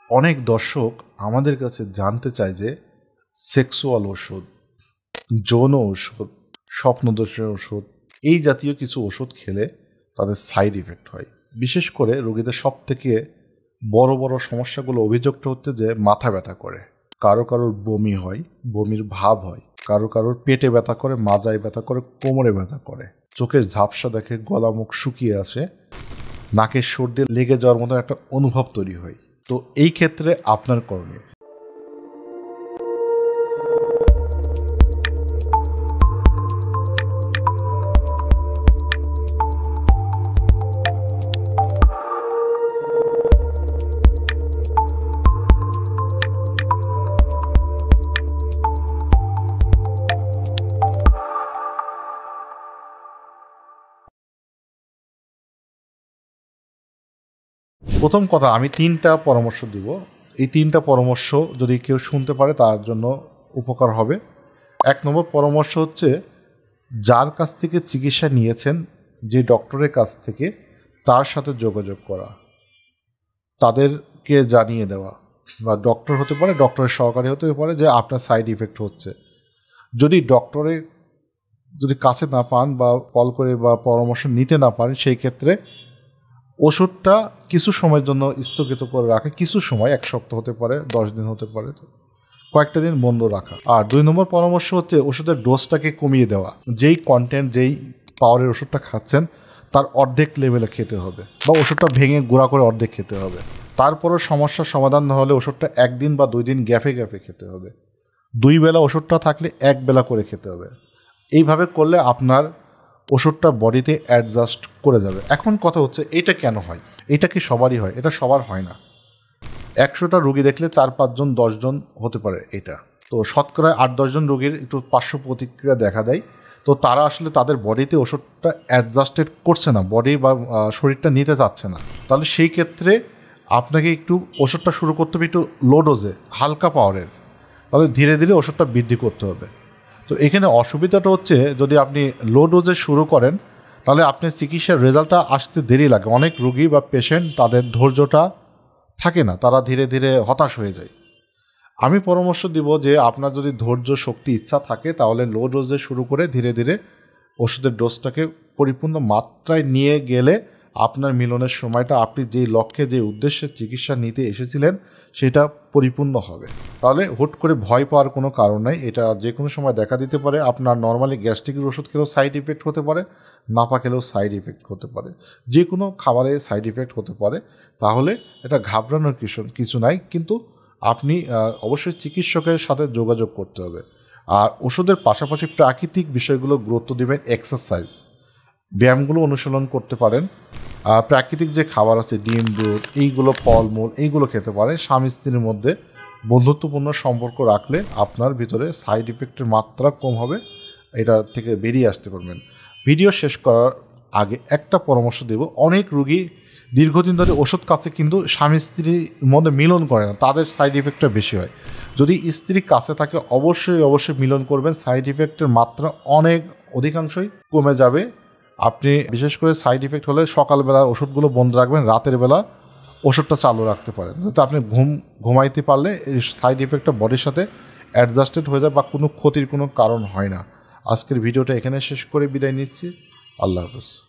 অনেক দর্শক আমাদের কাছে জানতে চায় যে সেক্সুয়াল ওষুধ, যৌন ওষুধ, স্বপ্নদোষের ওষুধ, এই জাতীয় কিছু ওষুধ খেলে তাদের সাইড ইফেক্ট হয়। বিশেষ করে রোগীদের সব থেকে বড় বড় সমস্যাগুলো অভিযোগটা হচ্ছে যে মাথা ব্যথা করে, কারো কারোর বমি হয়, বমির ভাব হয়, কারো কারোর পেটে ব্যথা করে, মাজায় ব্যথা করে, কোমরে ব্যথা করে, চোখের ঝাপসা দেখে, গলা মুখ শুকিয়ে আসে, নাকের সর্দি লেগে যাওয়ার মতো একটা অনুভব তৈরি হয়। তো এই ক্ষেত্রে আপনার করণীয়। প্রথম কথা, আমি 3টা পরামর্শ দিব। এই 3টা পরামর্শ যদি কেউ শুনতে পারে তার জন্য উপকার হবে। 1 নম্বর পরামর্শ হচ্ছে, যার কাছ থেকে চিকিৎসা নিয়েছেন, যে ডক্টরের কাছ থেকে, তার সাথে যোগাযোগ করা, তাদেরকে জানিয়ে দেওয়া, বা ডক্টর হতে পারে, ডক্টরের সহকারী হতে পারে, যে আপনার সাইড ইফেক্ট হচ্ছে। যদি ডক্টরের কাছে না পান বা কল করে বা পরামর্শ নিতে না পারেন, সেই ক্ষেত্রে ওষুধটা কিছু সময়ের জন্য স্থগিত করে রাখা, কিছু সময়, 1 সপ্তাহ হতে পারে, 10 দিন হতে পারে, কয়েকটা দিন বন্ধ রাখা। আর 2 নম্বর পরামর্শ হচ্ছে ওষুধের ডোজটাকে কমিয়ে দেওয়া। যেই কন্টেন্ট, যেই পাওয়ারের ওষুধটা খাচ্ছেন তার অর্ধেক লেভেলে খেতে হবে, বা ওষুধটা ভেঙে গুঁড়া করে অর্ধেক খেতে হবে। তারপরও সমস্যার সমাধান না হলে ওষুধটা 1 দিন বা 2 দিন গ্যাপে গ্যাপে খেতে হবে। 2 বেলা ওষুধটা থাকলে 1 বেলা করে খেতে হবে। এইভাবে করলে আপনার ওষুধটা বডিতে অ্যাডজাস্ট করে যাবে। এখন কথা হচ্ছে, এটা কেন হয়? এটা কি সবারই হয়? এটা সবার হয় না। 100টা রোগী দেখলে 4-5 জন 10 জন হতে পারে এটা। তো শতকরা 8-10 জন রোগীর একটু পার্শ্ব প্রতিক্রিয়া দেখা দেয়। তো তারা আসলে তাদের বডিতে ওষুধটা অ্যাডজাস্টেড করছে না, বডি বা শরীরটা নিতে চাচ্ছে না। তাহলে সেই ক্ষেত্রে আপনাকে একটু ওষুধটা শুরু করতে হবে একটু লো ডোজে, হালকা পাওয়ারের। তাহলে ধীরে ধীরে ওষুধটা বৃদ্ধি করতে হবে। তো এখানে অসুবিধাটা হচ্ছে, যদি আপনি লো ডোজে শুরু করেন তাহলে আপনার চিকিৎসার রেজাল্টটা আসতে দেরি লাগে। অনেক রোগী বা পেশেন্ট, তাদের ধৈর্যটা থাকে না, তারা ধীরে ধীরে হতাশ হয়ে যায়। আমি পরামর্শ দিব যে আপনার যদি ধৈর্য, শক্তি, ইচ্ছা থাকে তাহলে লো ডোজে শুরু করে ধীরে ধীরে ওষুধের ডোজটাকে পরিপূর্ণ মাত্রায় নিয়ে গেলে আপনার মিলনের সময়টা, আপনি যেই লক্ষ্যে, যে উদ্দেশ্যে চিকিৎসা নিতে এসেছিলেন, সেটা পরিপূর্ণ হবে। তাহলে হুট করে ভয় পাওয়ার কোনো কারণ নাই। এটা যে কোনো সময় দেখা দিতে পারে। আপনার নর্মালি গ্যাস্ট্রিকের ওষুধ খেলেও সাইড ইফেক্ট হতে পারে, নাপা খেলেও সাইড ইফেক্ট হতে পারে, যে কোনো খাবারে সাইড ইফেক্ট হতে পারে। তাহলে এটা ঘাবড়ানোর কিছু নাই, কিন্তু আপনি অবশ্যই চিকিৎসকের সাথে যোগাযোগ করতে হবে। আর ওষুধের পাশাপাশি প্রাকৃতিক বিষয়গুলো গুরুত্ব দেবেন। এক্সারসাইজ, ব্যায়ামগুলো অনুশীলন করতে পারেন। প্রাকৃতিক যে খাবার আছে, ডিম, দুধ, এইগুলো, ফলমূল, এইগুলো খেতে পারেন। স্বামী স্ত্রীর মধ্যে বন্ধুত্বপূর্ণ সম্পর্ক রাখলে আপনার ভিতরে সাইড ইফেক্টের মাত্রা কম হবে, এটা থেকে বেরিয়ে আসতে পারবেন। ভিডিও শেষ করার আগে একটা পরামর্শ দেব। অনেক রোগী দীর্ঘদিন ধরে ওষুধ খাচ্ছে কিন্তু স্বামী স্ত্রীর মধ্যে মিলন করে না, তাদের সাইড ইফেক্টটা বেশি হয়। যদি স্ত্রী কাছে থাকে অবশ্যই মিলন করবেন, সাইড ইফেক্টের মাত্রা অধিকাংশই কমে যাবে। আপনি বিশেষ করে সাইড ইফেক্ট হলে সকালবেলা ওষুধগুলো বন্ধ রাখবেন, রাতের বেলা ওষুধটা চালু রাখতে পারেন, যাতে আপনি ঘুমাইতে পারলে এই সাইড ইফেক্টটা বডির সাথে অ্যাডজাস্টেড হয়ে যায় বা কোনো ক্ষতির কোনো কারণ হয় না। আজকের ভিডিওটা এখানে শেষ করে বিদায় নিচ্ছি। আল্লাহ হাফেজ।